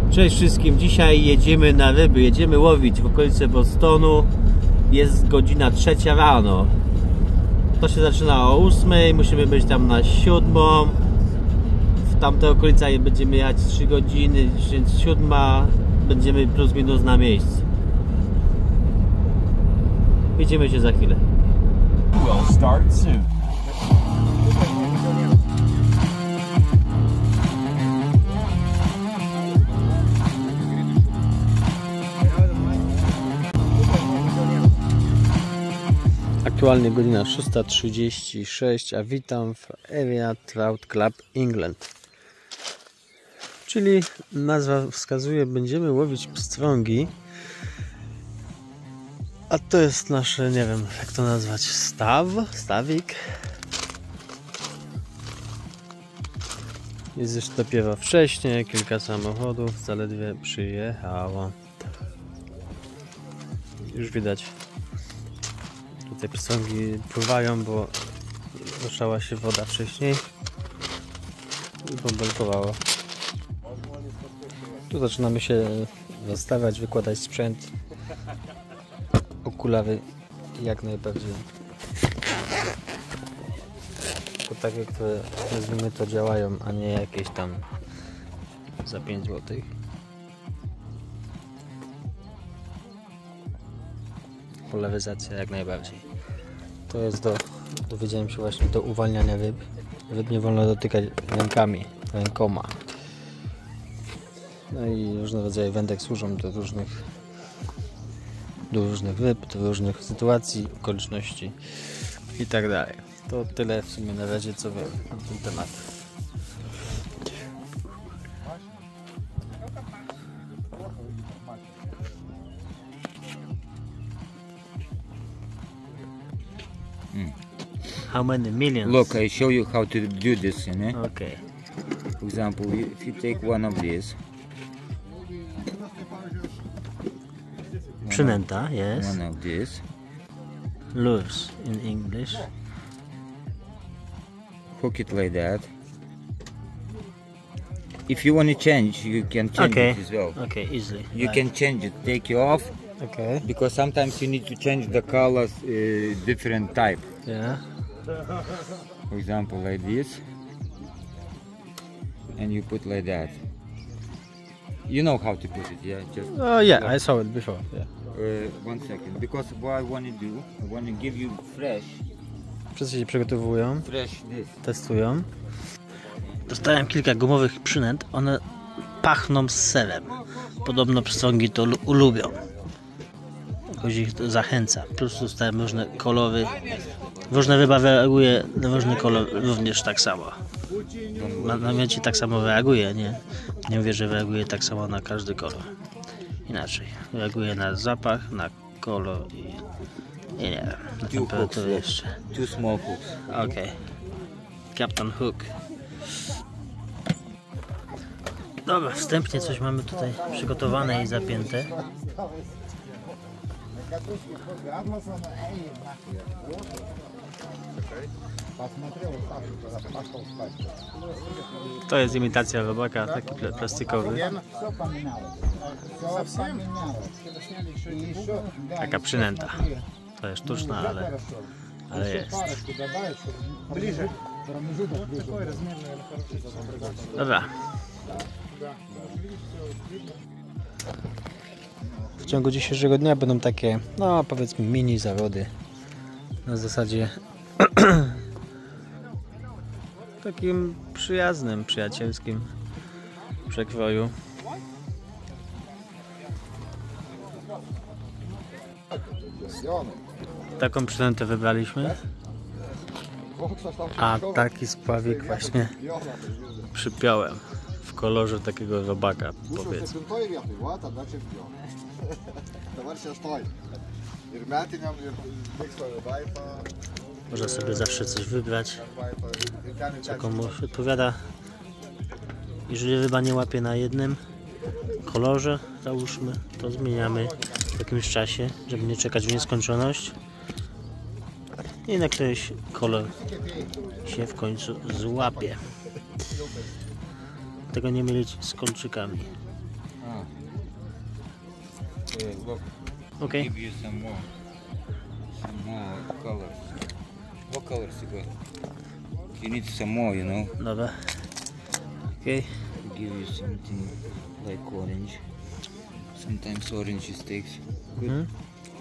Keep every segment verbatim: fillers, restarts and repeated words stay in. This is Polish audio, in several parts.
Cześć wszystkim, dzisiaj jedziemy na ryby, jedziemy łowić w okolice Bostonu. Jest godzina trzecia rano. To się zaczyna o ósmej, musimy być tam na siódmą. W tamte okolice będziemy jechać trzy godziny, więc siódma będziemy plus minus na miejscu. Widzimy się za chwilę. We'll start soon. Aktualnie godzina szósta trzydzieści sześć, a witam w Area Trout Club England. Czyli nazwa wskazuje, będziemy łowić pstrągi. A to jest nasze, nie wiem jak to nazwać, staw, stawik. Jest już dopiero wcześniej, kilka samochodów zaledwie przyjechało. Już widać. Tutaj pstrągi pływają, bo ruszała się woda wcześniej i bąbelkowało. Tu zaczynamy się rozstawiać, wykładać sprzęt. Okulary jak najbardziej. To takie, które nazwijmy to działają, a nie jakieś tam za pięć złotych. Polaryzacja jak najbardziej. To jest do, dowiedziałem się właśnie, do uwalniania ryb. Ryb nie wolno dotykać rękami, rękoma. No i różne rodzaje wędek służą do różnych do różnych ryb, do różnych sytuacji, okoliczności i tak dalej. To tyle w sumie na razie, co wiem na ten temat. How many millions? Look, I show you how to do this, you know? Okay. For example, if you take one of these, Przynęta, yes. one of these, Lures in English. hook it like that. If you want to change, you can change Okay. it as well. Okay, easily. You Right. can change it, take it off, Okay. because sometimes you need to change the colors, uh, different type. Yeah. For example, like this, and you put like that. You know how to put it, yeah? Just Oh yeah, I saw it before. Yeah. uh, one second, because what I want to do, I want to give you fresh, Wszyscy się przygotowują, fresh this. testują. Dostałem kilka gumowych przynęt. One pachną z serem. Podobno pstrągi to lu- lubią. Jakoś ich to zachęca. Plus dostałem różne kolory. Różna ryba reaguje na różny kolor również tak samo. Na, na mięcie tak samo reaguje, nie? Nie mówię, że reaguje tak samo na każdy kolor. Inaczej. Reaguje na zapach, na kolor i, i nie wiem, na temperaturę jeszcze. Two small hooks. Okej. Okay. Captain Hook. Dobra, wstępnie coś mamy tutaj przygotowane i zapięte. To jest imitacja robaka, taki pl plastikowy. Taka przynęta. To jest sztuczna, ale, ale jest. Dobra. W ciągu dzisiejszego dnia będą takie, no powiedzmy mini zawody. Na zasadzie takim przyjaznym, przyjacielskim przekroju. Taką przynętę wybraliśmy. A taki spławik właśnie przypiąłem w kolorze takiego robaka, powiedzmy. Można sobie zawsze coś wybrać, co komuś odpowiada. Jeżeli ryba nie łapie na jednym kolorze, załóżmy, to zmieniamy w jakimś czasie, żeby nie czekać w nieskończoność. I na któryś kolor się w końcu złapie. Tego nie mylić z kolczykami. Ah. Uh, look, Okej. give you some more, some more colors. What colors you got? You need some more, you know. Dobra. Okej. Give you something like orange. Sometimes orange takes good. Mhm.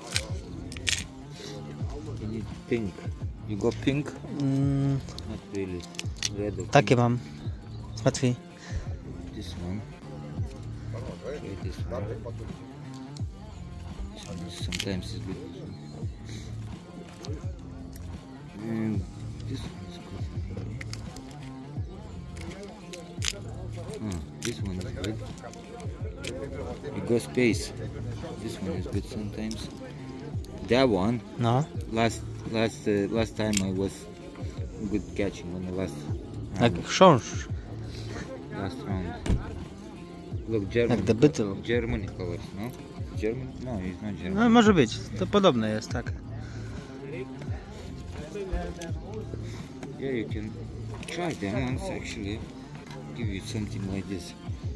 You need pink. You got pink? Mm, Not really. Red or takie mam. Łatwiej. This one. Try this one. Some- Sometimes it's good. And this one is good. Ah, this one is good. You got space. This one is good sometimes. That one. No. Last last uh, last time I was good catching on the last Jak round. chrząszcz. Last round. Look, German. Jak the Beatle. Germany colors, no? German? No, it's not German. No może być. To podobne jest, tak. Yeah, you can try them ones actually. Give you something like this.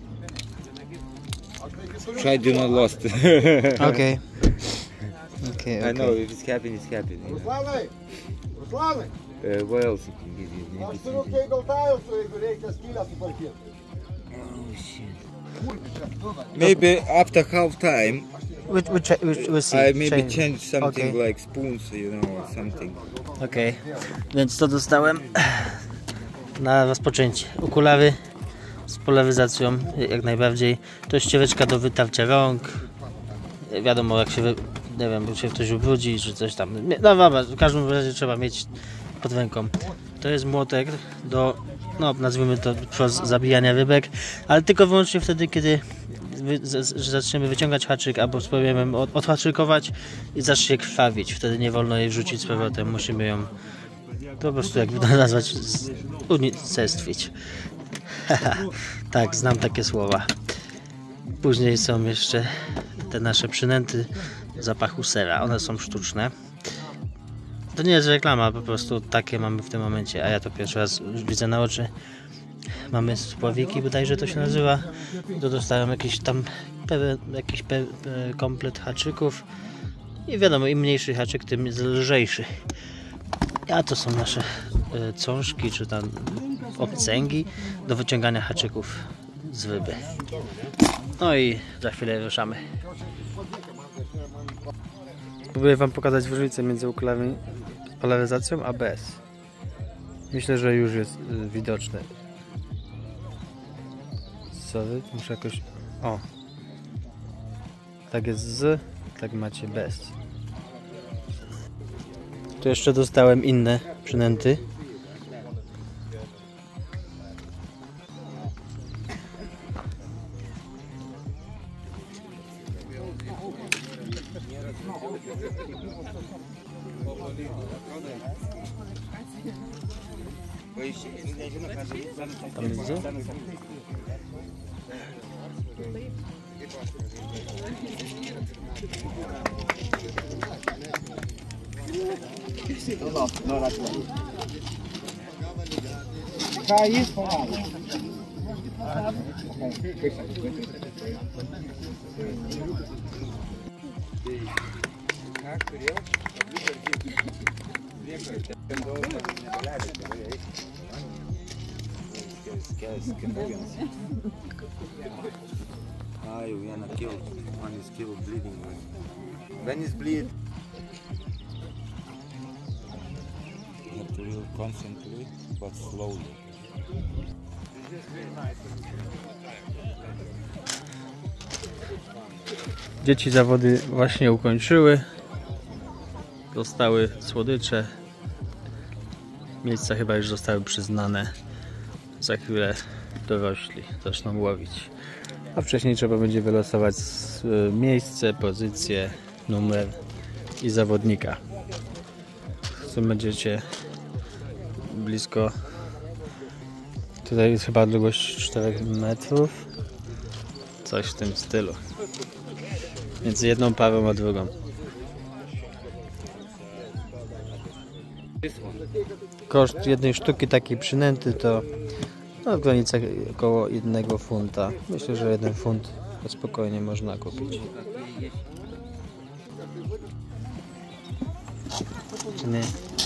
Try do not lost. Okej. Okej, I know okej. if it's happening, it's happening. You know? Ruslanai! Ruslanai! Uh, what else you can give you? Maybe Aš turiu something. keibel tailsų, jeigu reikia skylę sutvarkyti. Oh shit. Maybe after half time, We, we, ch- we, we see. I maybe change. change something Okay. like spoons, you know, or something. Okej, więc to dostałem na rozpoczęcie. Okulary z polaryzacją, jak najbardziej. To ściereczka do wytarcia rąk. Wiadomo, jak się, wy- nie wiem, jak się ktoś ubrudzi, czy coś tam. Nie, no dobra, w każdym razie trzeba mieć pod ręką. To jest młotek do, no nazwijmy to, pro- zabijania rybek, ale tylko wyłącznie wtedy, kiedy wy, z, z, zaczniemy wyciągać haczyk, albo spróbujemy od, odhaczykować i zacznie krwawić. Wtedy nie wolno jej wrzucić z powrotem, musimy ją po prostu, jak to nazwać, z- unicestwić. Tak, znam takie słowa. Później są jeszcze te nasze przynęty zapachu sera. One są sztuczne. To nie jest reklama, po prostu takie mamy w tym momencie, a ja to pierwszy raz widzę na oczy. Mamy spławiki, bodajże to się nazywa. To dostałem jakiś tam pewien, jakiś pe, pe, komplet haczyków. I wiadomo, im mniejszy haczyk, tym jest lżejszy. A to są nasze y, cążki, czy tam obcęgi do wyciągania haczyków z ryby. No i za chwilę ruszamy. Spróbuję Wam pokazać różnicę między okularami z polaryzacją a bez. Myślę, że już jest y, widoczne. Sorry, muszę jakoś... O! Tak jest z, tak macie bez. Tu jeszcze dostałem inne przynęty. Tam widzę? Ah, you wanna kill. One is kill bleeding. When is bleed? You have to really concentrate, but slowly. Dzieci zawody właśnie ukończyły. Dostały słodycze. Miejsca chyba już zostały przyznane. Za chwilę dorośli zaczną łowić. A wcześniej trzeba będzie wylosować y, miejsce, pozycję, numer i zawodnika. W sumie będziecie blisko. Tutaj jest chyba długość czterech metrów. Coś w tym stylu. Między jedną parą a drugą. Koszt jednej sztuki takiej przynęty to no, w granicach około jednego funta. Myślę, że jeden funt To spokojnie można kupić. Nie.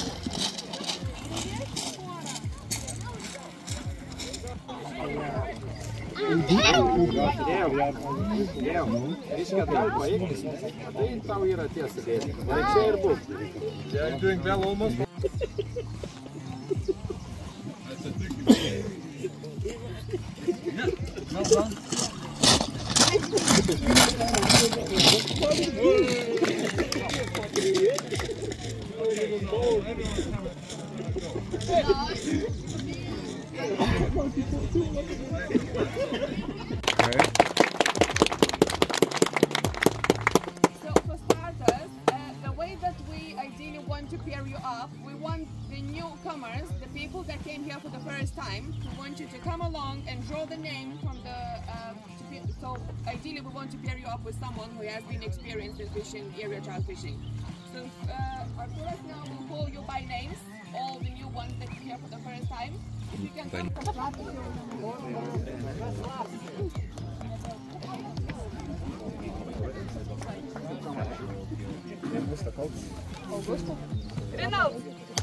They're doing well almost. So for starters, uh, the way that we ideally want to pair you up, we want the newcomers, the people that came here for the first time, we want you to come along and draw the name from the, uh, to be, so ideally we want to pair you up with someone who has been experienced in fishing, area trout fishing. So uh, Arturas now will call you by names, all the new ones that are here for the first time. If you can come Renault.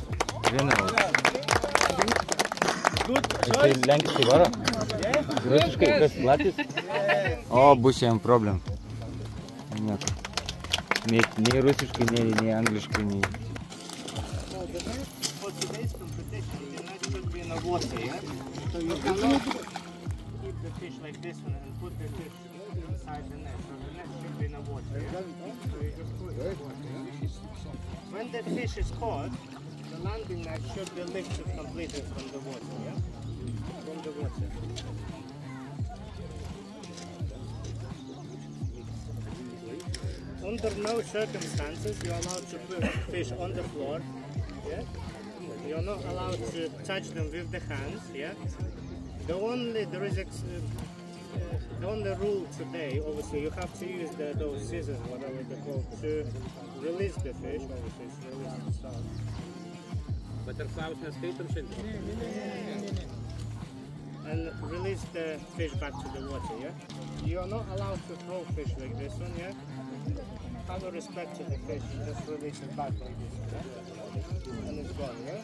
Tai lenkiškai varo? Rusiškai kas latvis? O, bus jam problem. Nieko. Nei, nei rusiškai, nei, nei angliškai, nei... For today's competition, the net should be in the water, yeah? So you cannot keep the fish like this one and put the fish inside the net. So the net should be in the water, yeah? So you just put it in the water, yeah? When the fish is caught, the landing net should be lifted completely from the water, yeah? From the water. Under no circumstances you are allowed to put fish on the floor, yeah? You are not allowed to touch them with the hands, yeah? The only, there is ex, uh, uh, the only rule today, obviously you have to use the, those scissors, whatever they're called, to release the fish, obviously it's released itself. And release the fish back to the water, yeah? You are not allowed to throw fish like this one, yeah? Have a respect to the fish, just release it back like this, yeah? And it's gone, yeah?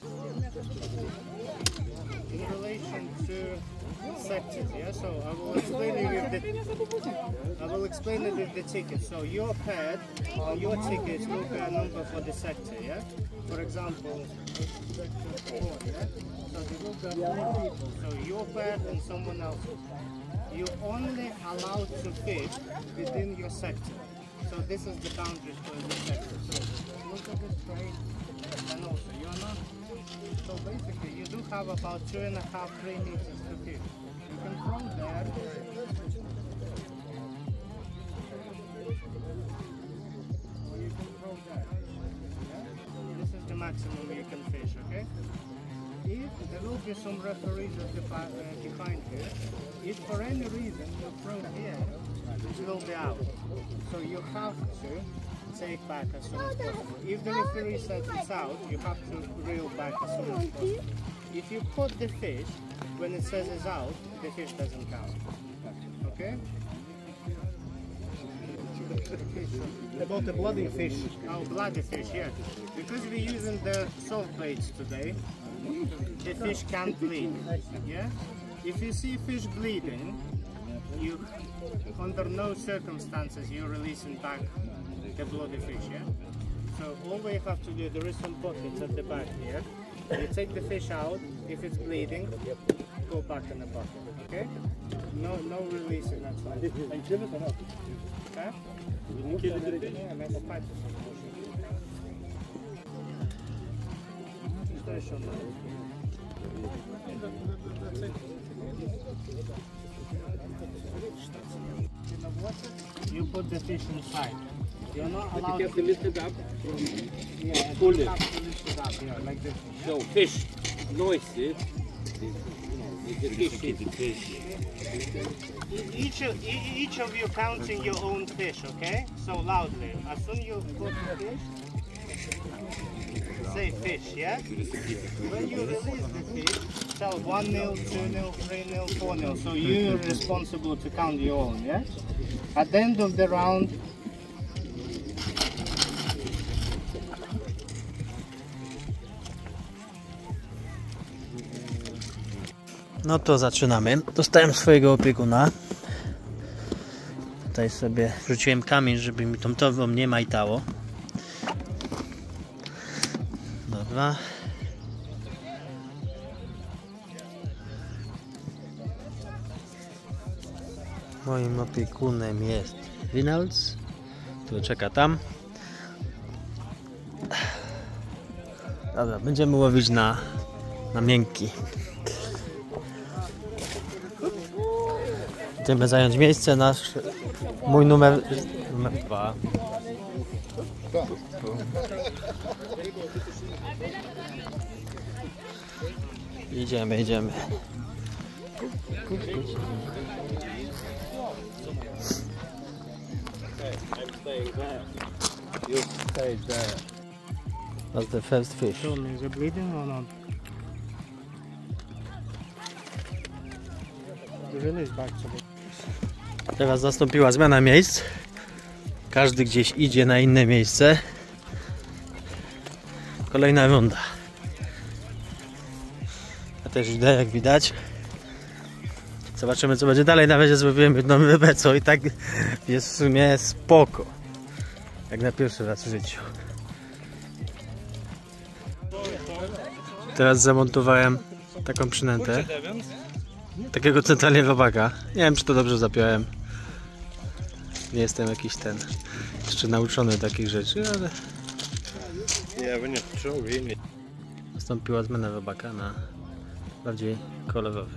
In relation to sectors, yeah? So I will explain it with the I will explain it with the ticket. So your pad or your tickets will be a number for the sector, yeah? For example, sector four, yeah? So there will be four people. So your pad and someone else's. You're only allowed to fish within your sector. So this is the boundaries for the sector. So look at this straight, and also you're not. So basically, you do have about two and a half, three meters to fish. You can throw there. Or you can throw there. Yeah? This is the maximum you can fish. Okay. If there will be some referees at the, uh, behind you, if for any reason you throw here, it will be out. So you have to take back as soon as possible. If the referee says it's out, you have to reel back as soon as possible. If you put the fish, when it says it's out, the fish doesn't count. Okay? About the bloody fish. Oh, bloody fish, yeah. Because we're using the soft baits today, the fish can't bleed. Yeah? If you see fish bleeding, you, under no circumstances, you're releasing back the bloody fish, yeah? So all we have to do, there is some pockets at the back here. You take the fish out, if it's bleeding, go back in the bucket, okay? No no releasing, that's fine. Okay? Yeah, make a fight or You put the fish inside. You're not allowed to... You have to lift it up? Yeah, pull it. You have to lift it up, yeah, like this. So fish noisy. Each of, each of you counting your own fish, okay? So loudly. As soon as you put the fish, say fish, yeah? When you release the fish, tell one nil, two nil, three nil, four nil. So you're responsible to count your own, yeah? At the end of the round, No to zaczynamy. Dostałem swojego opiekuna. Tutaj sobie wrzuciłem kamień, żeby mi tą torbą nie majtało. Dobra. Moim opiekunem jest Reynolds, który czeka tam. Dobra, będziemy łowić na, na miękki. Będziemy zająć miejsce, nasz, mój numer, numer dwa. Idziemy, idziemy. That's the first fish. is it bleeding or not? Release back to the... Teraz nastąpiła zmiana miejsc. Każdy gdzieś idzie na inne miejsce. Kolejna runda. Ja też idę, jak widać. Zobaczymy, co będzie dalej. Na razie zrobiłem jedną rybę, co i tak jest w sumie spoko. Jak na pierwszy raz w życiu. Teraz zamontowałem taką przynętę. Takiego centralnie robaka. Nie wiem, czy to dobrze zapiąłem. Nie jestem jakiś ten jeszcze nauczony takich rzeczy, ale nastąpiła zmiana robaka na bardziej kolorowy.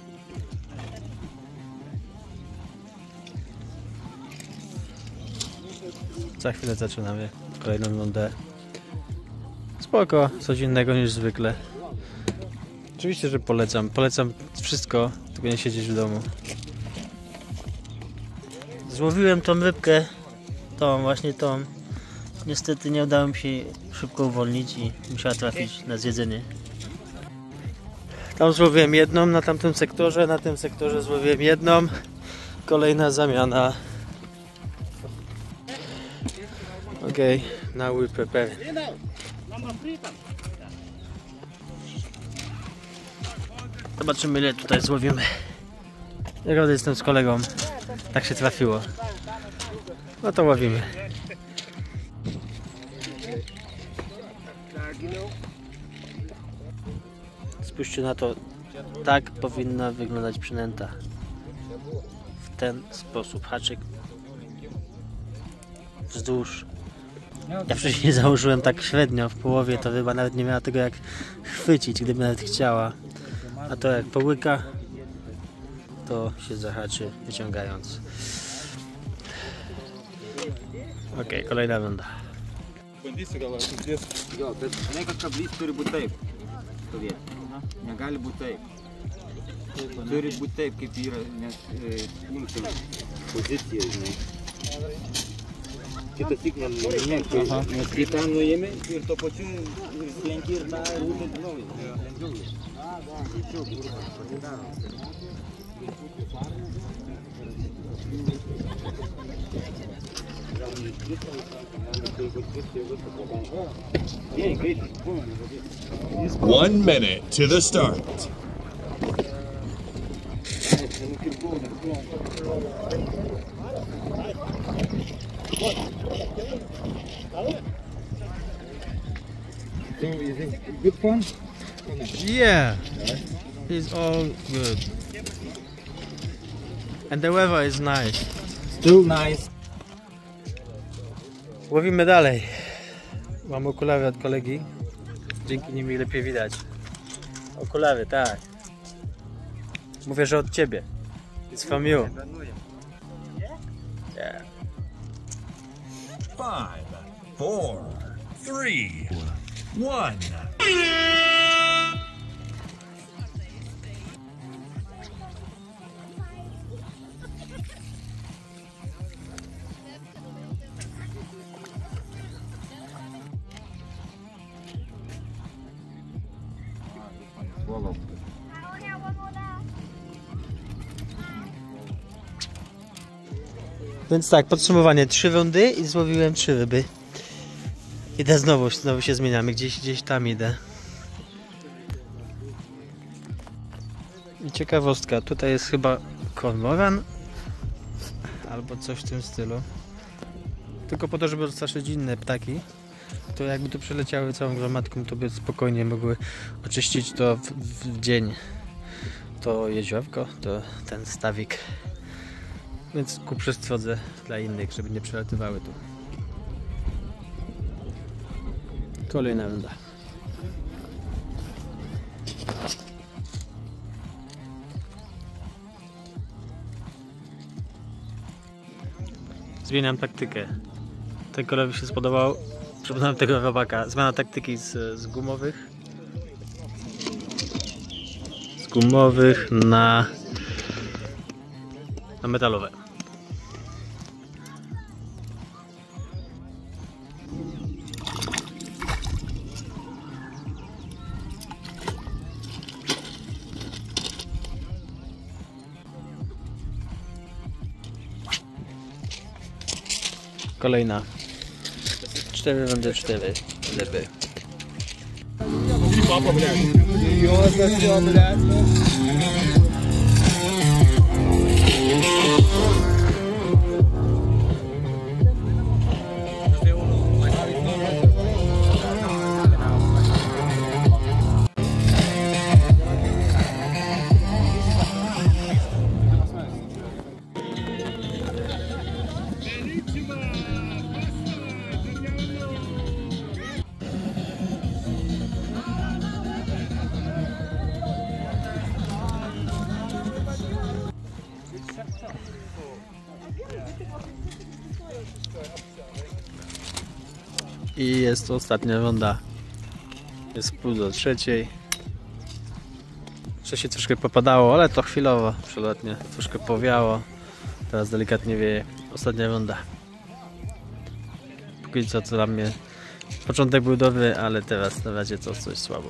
Za chwilę zaczynamy kolejną rundę. Spoko, coś innego niż zwykle. Oczywiście, że polecam. Polecam wszystko, tylko nie siedzieć w domu. Złowiłem tą rybkę, tą, właśnie tą. Niestety nie udało mi się szybko uwolnić i musiała trafić na zjedzenie. Tam złowiłem jedną, na tamtym sektorze, na tym sektorze złowiłem jedną. Kolejna zamiana. Okay, now we prepare. Zobaczymy, ile tutaj złowimy. Jak jestem z kolegą, tak się trafiło. No to łowimy. Spójrzcie na to, tak powinna wyglądać przynęta. W ten sposób, haczyk wzdłuż. Ja wcześniej założyłem tak średnio, w połowie to ryba nawet nie miała tego jak chwycić, gdyby nawet chciała. A to jak połyka, to się zahaczy, wyciągając. Ok, kolejna runda. Jo, bet žinai, kad kablys turi būti taip stovėti. Negali būti taip. Turi būti taip, kaip yra, nes e, punktai pozicija, žinai. Kitą tik nenuimti, nes kai tą nuimi ir to pačiu slenki ir tą rūmį naują. One minute to the start. Is it good fun? Yeah, it's all good. And the weather is nice. Still nice. Łowimy dalej. Mam okulary od kolegi. Dzięki nim mi lepiej widać. Okulary, tak. Mówię, że od ciebie. It's from you. Yeah. Five, four, three, one. Więc tak, podsumowanie. Trzy rundy i złowiłem trzy ryby. Idę znowu, znowu się zmieniamy. Gdzieś, gdzieś tam idę. I ciekawostka. Tutaj jest chyba kormoran. Albo coś w tym stylu. Tylko po to, żeby odstraszyć inne ptaki. To jakby tu przeleciały całą gromadką, to by spokojnie mogły oczyścić to w, w dzień. To jeziorko, to ten stawik. Więc ku przestrodze dla innych, żeby nie przelatywały tu. Kolejna runda. Zmieniam taktykę. Ten koleś się spodobał. Przepraszam tego robaka. Zmiana taktyki z, z gumowych. Z gumowych na, na metalowe. Kolejna. Cztery rundy, cztery ryby. I jest to ostatnia runda. Jest pół do trzeciej. Jeszcze się troszkę popadało, ale to chwilowo, przelotnie. Troszkę powiało. Teraz delikatnie wieje. Ostatnia runda. Póki co, co dla mnie początek był dobry, ale teraz na razie to coś słabo.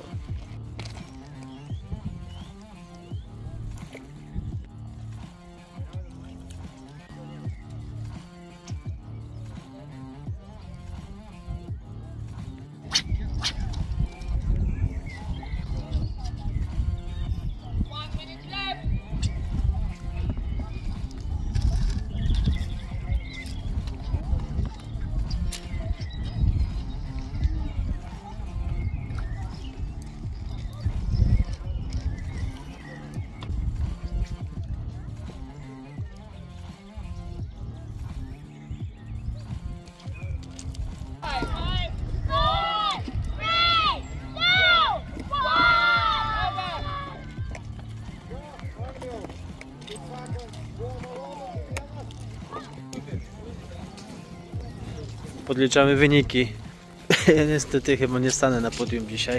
Podliczamy wyniki. Niestety chyba nie stanę na podium dzisiaj.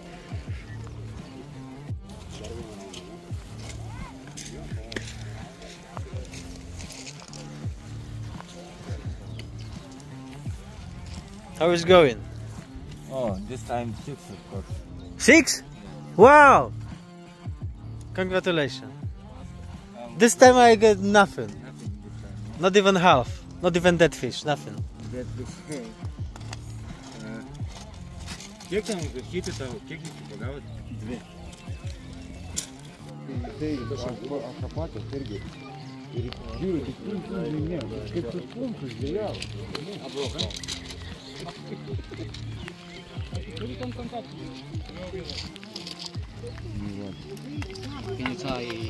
How is it going? Oh, this time six, of course. Six? Wow! Congratulations. This time I get nothing. Not even half. Not even that fish. Nothing. That fish. Kiek tam hity tavo, kiek iki pagavot? Dvi. Tai tą patį irgi. Ir žiūriu, tik plunksų žinė. Kaip tas plunksas žvėjau. Abrokai. Turi tam kontaktų. Pinica i...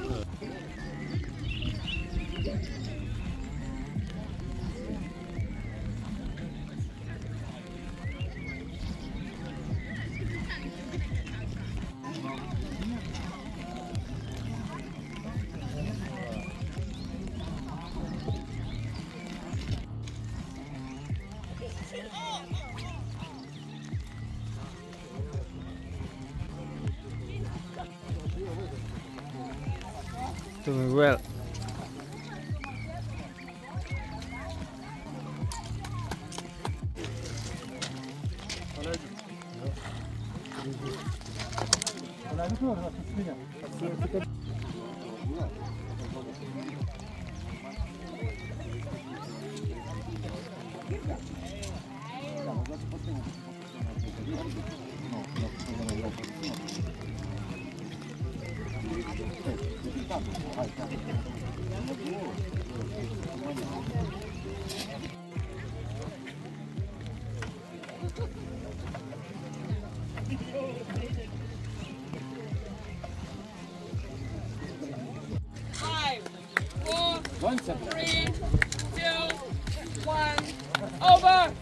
Doing well. Five, four, three, two, one, over!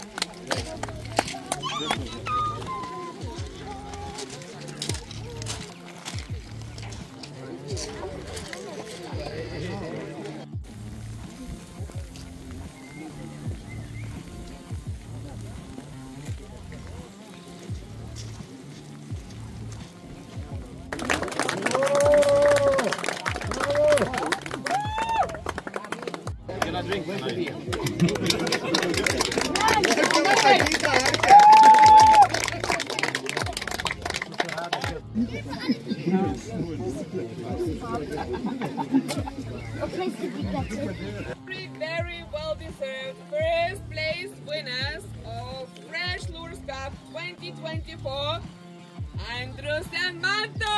Very, very well deserved first place winners of Fresh Lures Cup twenty twenty-four, Andrus and Manto!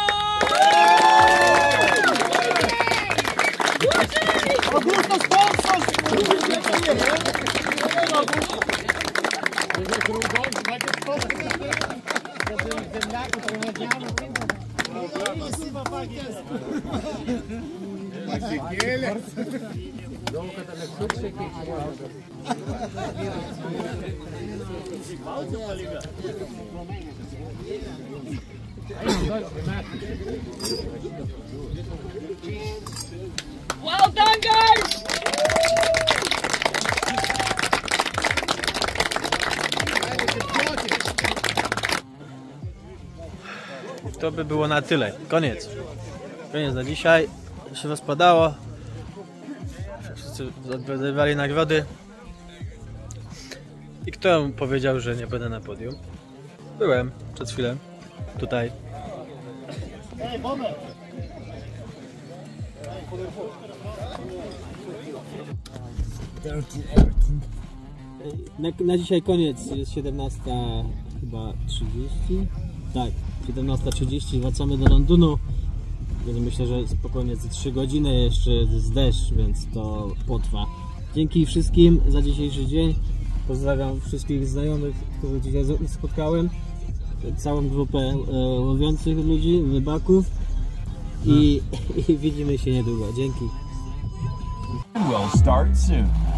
Augusto sponsors! Well done, guys! To by było na tyle. Koniec. Koniec na dzisiaj. Się rozpadało. Wszyscy odbierali nagrody. I kto powiedział, że nie będę na podium? Byłem przed chwilą. Tutaj. Na, na dzisiaj koniec. Jest siedemnasta chyba trzydzieści. Tak, siedemnasta trzydzieści. Wracamy do Londynu. Więc myślę, że spokojnie za trzy godziny jeszcze jest deszcz, więc to potrwa. Dzięki wszystkim za dzisiejszy dzień. Pozdrawiam wszystkich znajomych, których dzisiaj spotkałem. Całą grupę e, łowiących ludzi, rybaków. I, i widzimy się niedługo. Dzięki. We'll start soon.